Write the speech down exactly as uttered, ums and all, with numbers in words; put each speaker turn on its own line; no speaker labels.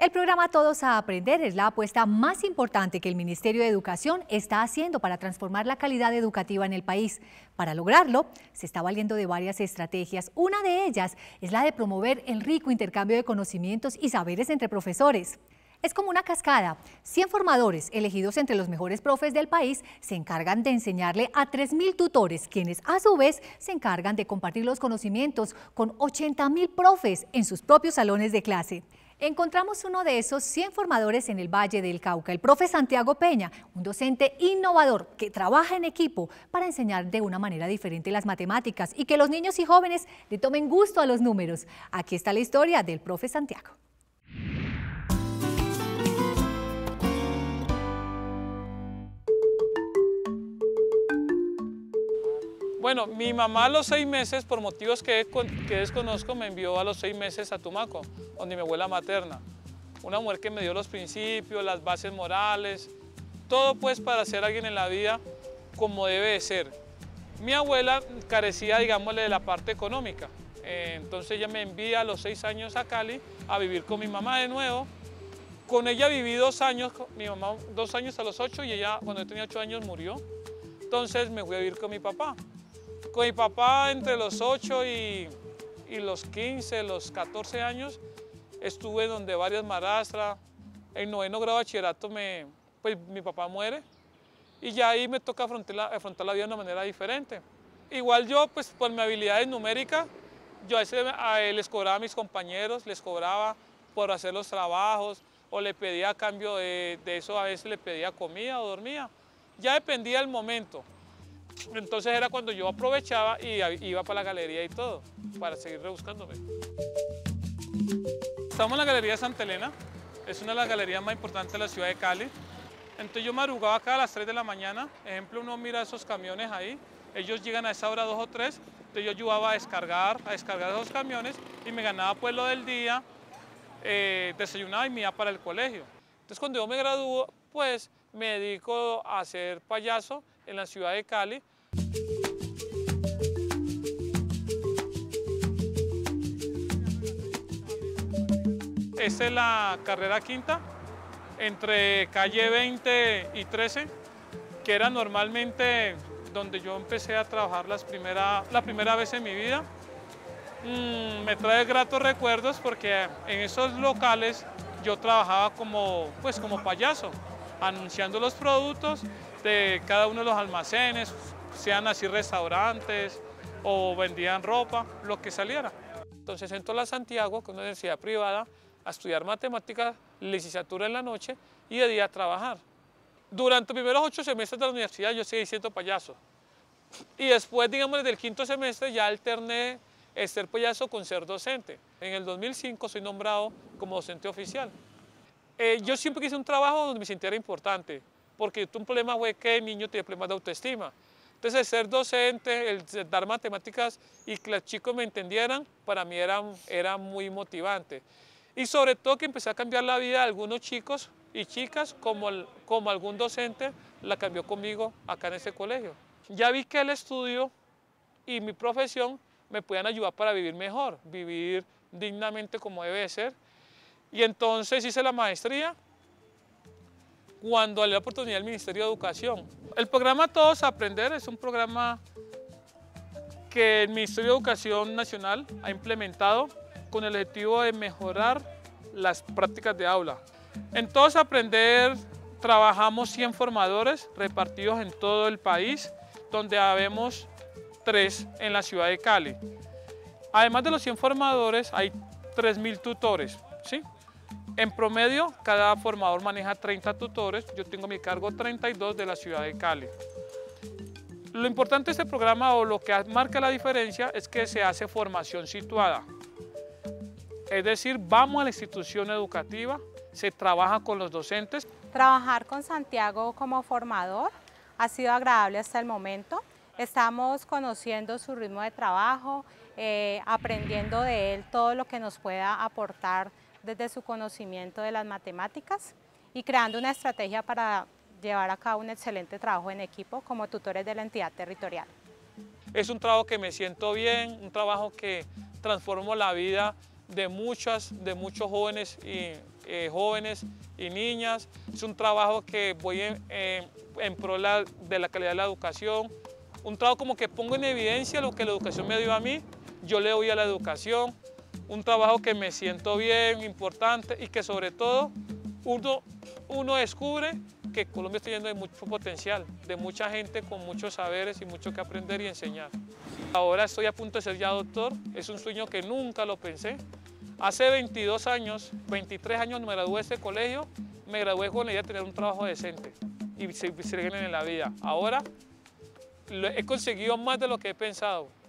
El programa Todos a Aprender es la apuesta más importante que el Ministerio de Educación está haciendo para transformar la calidad educativa en el país. Para lograrlo, se está valiendo de varias estrategias. Una de ellas es la de promover el rico intercambio de conocimientos y saberes entre profesores. Es como una cascada. cien formadores, elegidos entre los mejores profes del país, se encargan de enseñarle a tres mil tutores, quienes a su vez se encargan de compartir los conocimientos con ochenta mil profes en sus propios salones de clase. Encontramos uno de esos cien formadores en el Valle del Cauca, el profe Santiago Peña, un docente innovador que trabaja en equipo para enseñar de una manera diferente las matemáticas y que los niños y jóvenes le tomen gusto a los números. Aquí está la historia del profe Santiago.
Bueno, mi mamá a los seis meses, por motivos que, que desconozco, me envió a los seis meses a Tumaco, donde mi abuela materna. Una mujer que me dio los principios, las bases morales, todo pues para ser alguien en la vida como debe de ser. Mi abuela carecía, digámosle, de la parte económica. Eh, entonces ella me envía a los seis años a Cali a vivir con mi mamá de nuevo. Con ella viví dos años, mi mamá dos años a los ocho y ella cuando yo tenía ocho años murió. Entonces me fui a vivir con mi papá. Con mi papá entre los ocho y, y los quince, los catorce años, estuve donde varias madrastras. En noveno grado de bachillerato me, pues, mi papá muere y ya ahí me toca afrontar la, afrontar la vida de una manera diferente. Igual yo, pues por mi habilidad numérica, yo a veces a, les cobraba a mis compañeros, les cobraba por hacer los trabajos o le pedía a cambio de, de eso, a veces le pedía comida o dormía. Ya dependía del momento. Entonces era cuando yo aprovechaba y iba para la galería y todo, para seguir rebuscándome. Estamos en la Galería Santa Elena, es una de las galerías más importantes de la ciudad de Cali. Entonces yo madrugaba acá a las tres de la mañana, ejemplo, uno mira esos camiones ahí, ellos llegan a esa hora dos o tres, entonces yo ayudaba a descargar, a descargar esos camiones y me ganaba pues lo del día, eh, desayunaba y me iba para el colegio. Entonces cuando yo me gradúo, pues me dedico a ser payaso en la ciudad de Cali. Esta es la carrera quinta, entre calle veinte y trece, que era normalmente donde yo empecé a trabajar las primera, la primera vez en mi vida. Mm, me trae gratos recuerdos porque en esos locales yo trabajaba como, pues, como payaso, anunciando los productos de cada uno de los almacenes, sean así restaurantes o vendían ropa, lo que saliera. Entonces entro a la Santiago, que es una universidad privada, a estudiar matemáticas, licenciatura en la noche y de día a trabajar. Durante los primeros ocho semestres de la universidad yo seguí siendo payaso. Y después, digamos, desde el quinto semestre ya alterné el ser payaso con ser docente. En el dos mil cinco soy nombrado como docente oficial. Eh, yo siempre quise un trabajo donde me sintiera importante, porque un problema fue que el niño tiene problemas de autoestima. Entonces, el ser docente, el dar matemáticas y que los chicos me entendieran, para mí era, era muy motivante. Y sobre todo que empecé a cambiar la vida de algunos chicos y chicas, como, el, como algún docente la cambió conmigo acá en este colegio. Ya vi que el estudio y mi profesión me podían ayudar para vivir mejor, vivir dignamente como debe ser. Y entonces hice la maestría cuando le dio la oportunidad al Ministerio de Educación. El programa Todos a Aprender es un programa que el Ministerio de Educación Nacional ha implementado con el objetivo de mejorar las prácticas de aula. En Todos a Aprender trabajamos cien formadores repartidos en todo el país, donde habemos tres en la ciudad de Cali. Además de los cien formadores, hay tres mil tutores, ¿sí? En promedio, cada formador maneja treinta tutores, yo tengo a mi cargo treinta y dos de la ciudad de Cali. Lo importante de este programa, o lo que marca la diferencia, es que se hace formación situada. Es decir, vamos a la institución educativa, se trabaja con los docentes.
Trabajar con Santiago como formador ha sido agradable hasta el momento. Estamos conociendo su ritmo de trabajo, eh, aprendiendo de él todo lo que nos pueda aportar desde su conocimiento de las matemáticas y creando una estrategia para llevar a cabo un excelente trabajo en equipo como tutores de la entidad territorial.
Es un trabajo que me siento bien, un trabajo que transforma la vida de muchas, de muchos jóvenes y eh, jóvenes y niñas. Es un trabajo que voy en, en, en pro la, de la calidad de la educación. Un trabajo como que pongo en evidencia lo que la educación me dio a mí, yo le doy a la educación. Un trabajo que me siento bien, importante y que sobre todo uno, uno descubre que Colombia está lleno de mucho potencial, de mucha gente con muchos saberes y mucho que aprender y enseñar. Ahora estoy a punto de ser ya doctor, es un sueño que nunca lo pensé. Hace veintidós años, veintitrés años me gradué de este colegio, me gradué con la idea de tener un trabajo decente y seguir en la vida. Ahora he conseguido más de lo que he pensado.